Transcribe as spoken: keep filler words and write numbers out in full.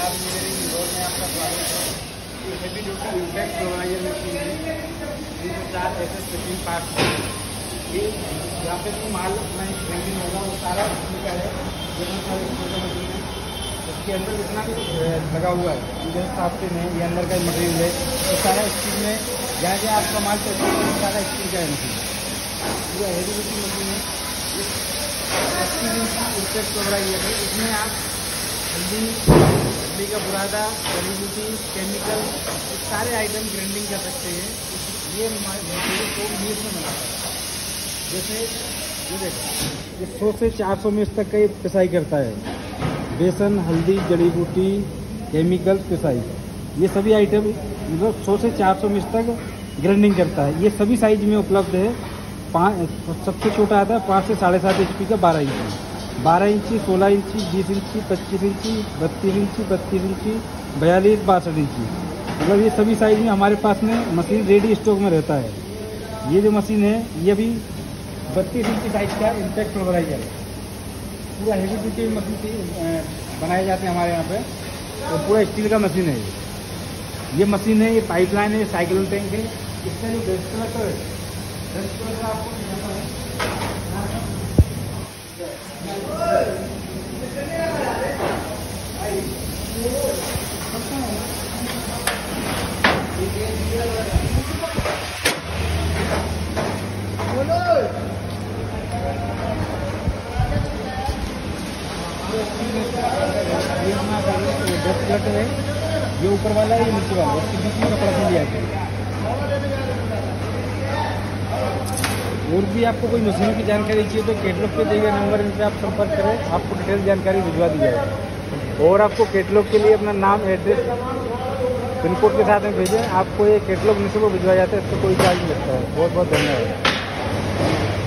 नमस्कार, मेरे इंदौर में आपका स्वागत है। ये हेवी ड्यूटी इम्पैक्ट प्रोवाइजर मशीन है, तीन सौ चार एस एस फिफ्टीन पार्ट है। ये यहाँ पे तो माल अपना ग्राइंडिंग होगा वो सारा इसमें का है, जितना सारे छोटा मशीन है उसके अंदर जितना भी लगा हुआ है, जैसे साफ्टिन है, ये अंदर का मटेरियल है, तो सारा स्टील में जहाँ जहाँ आपका माल चलता है वो सारा स्टील का है मशीन। पूरा हेवी ड्यूटी मशीन है, इम्पैक्ट प्रोवाइजर है। इसमें आप हल्दी, हल्दी का बुरादा, जड़ी बूटी, केमिकल सारे आइटम ग्राइंडिंग कर सकते हैं। ये हमारे तो मीस में बनाता है। जैसे ये देखो, ये सौ से चार सौ मीस तक का ये पिसाई करता है। बेसन, हल्दी, जड़ी बूटी, केमिकल पिसाई, ये सभी आइटम मतलब सौ से चार सौ मीस तक ग्राइंडिंग करता है। ये सभी साइज में उपलब्ध है। पाँच सबसे छोटा आता है पाँच से साढ़े सात एच पी का बारह इंची, बारह इंची, सोलह इंची, बीस इंची, पच्चीस इंची, बत्तीस इंची, बत्तीस इंची, बयालीस, बासठ इंची, मतलब ये सभी साइज में हमारे पास में मशीन रेडी स्टॉक में रहता है। ये जो मशीन है ये भी बत्तीस इंची साइज का इम्पैक्ट प्रोवाइजर है। पूरा हेवी ड्यूटी मशीन बनाए जाते हैं हमारे यहाँ पे, और पूरा स्टील का मशीन है। ये मशीन है, ये पाइपलाइन है, साइक्लोन टैंक है। इसका जो वेस्टिलेटर है, वेस्टिलेटर आपको दिखाता है। वेस्टिलेटर है, ये ऊपर वाला है, ये नीचे वाला है, इसके बीच में कपड़ा सिल लिया गया। और भी आपको कोई मशीनों की जानकारी चाहिए तो कैटलॉग पे दिए गए नंबर इनसे आप संपर्क करें, आपको डिटेल जानकारी भिजवा दी जाएगी। और आपको कैटलॉग के लिए अपना नाम, एड्रेस, पिन कोड के साथ में भेजें। आपको ये कैटलॉग नीचे को भिजवा जाता है, इसको कोई चार्ज नहीं लगता है। बहुत बहुत धन्यवाद।